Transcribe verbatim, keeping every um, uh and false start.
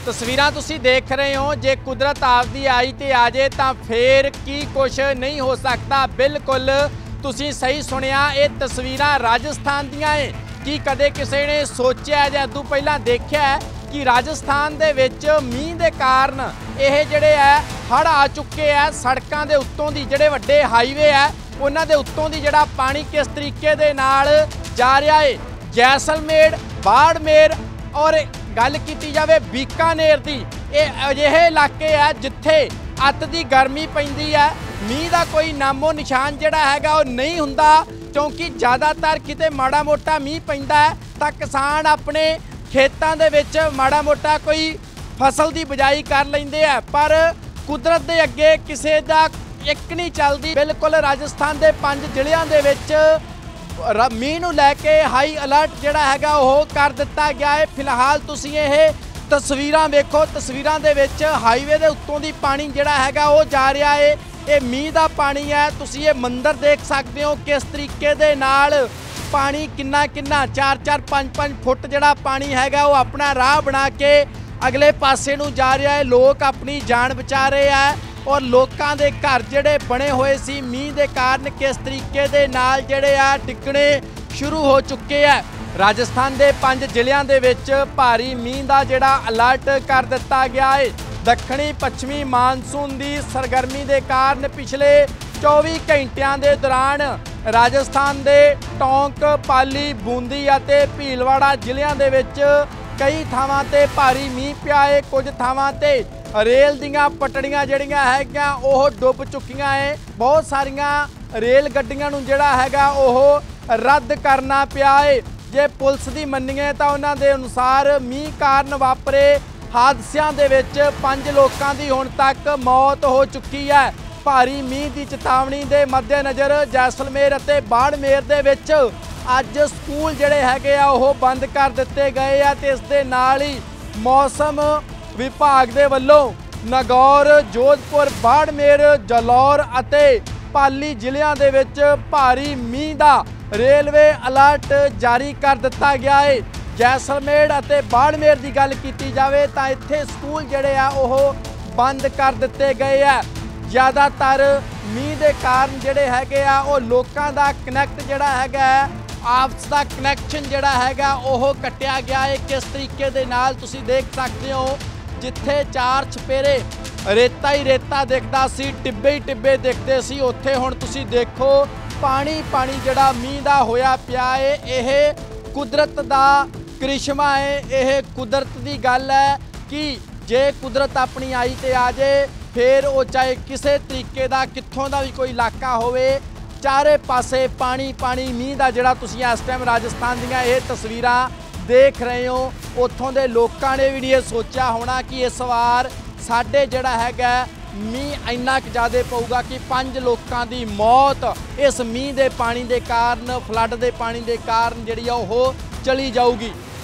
तस्वीरां तुसी देख रहे हो, जे कुदरत आपदी आई ते आ जाए तो फिर की कुछ नहीं हो सकता। बिल्कुल तुसी सही सुनिया, ये तस्वीरां राजस्थान दियां है कि कदे किसी ने सोचा या अदू पहला देखा है कि राजस्थान दे विच मींह दे कारण यह जिहड़े है हड़ आ चुके हैं। सड़कों के उत्तों दी जिहड़े वड्डे हाईवे है उन्हां दे उत्तों दी जिहड़ा पानी किस तरीके दे नाल जा रहा है। जैसलमेर, बाड़मेर और गल की जाए बीकानेर की, ये अजिहे इलाके है जिथे अत की गर्मी पैंदी है, मीह का कोई नामो निशान जिहड़ा हैगा वो नहीं हुंदा, क्योंकि ज़्यादातर किते माड़ा मोटा मीह पैंदा है तो किसान अपने खेतों के विच माड़ा मोटा कोई फसल की बिजाई कर लेंदे है, पर कुदरत के अगे किसी का एक नहीं चलती। बिल्कुल राजस्थान के पांच जिलियां दे विच मीह नूं लैके हाई अलर्ट जिहड़ा हैगा वो कर दिता गया है। फिलहाल तुसीं ये तस्वीरां वेखो, तस्वीरां दे विच हाईवे दे उत्तों दी पानी जिहड़ा हैगा वो जा रहा है। ये मीह दा पानी है, तुसीं ये मंदिर देख सकते हो किस तरीके दे नाल पानी किन्ना किन्ना चार चार पाँच पाँच फुट जिहड़ा पानी हैगा वो अपना राह बना के अगले पासे नूं जा रहा है। लोग अपनी जान बचा रहे हैं और लोगों के घर जिहड़े बने हुए सी मीह के कारण किस तरीके दे नाल जिहड़े आ डिगणे शुरू हो चुके हैं। राजस्थान के पांच जिलियां दे विच भारी मीह का जिहड़ा अलर्ट कर दिता गया है। दक्षिणी पश्चिमी मानसून की सरगर्मी के कारण पिछले चौबीस घंटिया के दौरान राजस्थान के टोंक, पाली, बूंदी और भीलवाड़ा जिलियां दे विच कई थावां ते भारी मीह पिया है। कुछ थावां ते रेल दियां पटड़ियां जिहड़ियां हैगियां ओह डुब चुकियां है। बहुत सारियां रेल गड्डियां नूं जिहड़ा हैगा ओह रद्द करना पिया है। जे पुलिस की मन्नीए तो उन्हां दे अनुसार मीह कारण वापरे हादसियां दे विच पंज लोकां दी हुण तक मौत हो चुकी है। भारी मीह की चेतावनी के मद्देनज़र जैसलमेर और बाड़मेर दे विच अज स्कूल जिहड़े हैगे आ ओह बंद कर दिते गए आ ते इस दे नाल ही मौसम विभाग दे वल्लों नगौर, जोधपुर, बाड़मेर, जलौर अते पाली जिलियां दे विच भारी मीह दा रेलवे अलर्ट जारी कर दिता गया है। जैसलमेर अते बाड़मेर की गल की जाए तो इत्थे स्कूल जिहड़े आ ओह बंद कर दिते गए आ। ज़्यादातर मीह के कारण जिहड़े हैगे आ ओह लोकां दा कनैक्ट जिहड़ा हैगा आपस का कनैक्शन जिहड़ा हैगा ओह कट्टिया गया है। किस तरीके दे नाल तुसीं देख सकते हो, जिथे चार छपेरे रेता ही रेता दिखदा सी, टिब्बे ही टिब्बे दिखते सी, उत्थे हुण तुसीं देखो पानी पानी जिहड़ा मीह दा होया पिया है। यह कुदरत दा करिश्मा है, यह कुदरत दी गल है कि जे कुदरत अपनी आई ते आ जाए फिर वो चाहे किसी तरीके का कित्थों का भी कोई इलाका होवे, चारे पासे पानी पानी मीह का जिहड़ा तुसीं इस टाइम राजस्थान दीयां ये तस्वीरां देख रहे हो। उत्थों के लोगों ने भी नहीं सोचा होना कि इस वार साडे जिहड़ा हैगा मीह इन्ना क ज़्यादा पऊगा कि पंज लोगों की मौत इस मीह के पानी के कारण, फ्लड के पानी के कारण जिहड़ी आ ओह चली जाऊगी।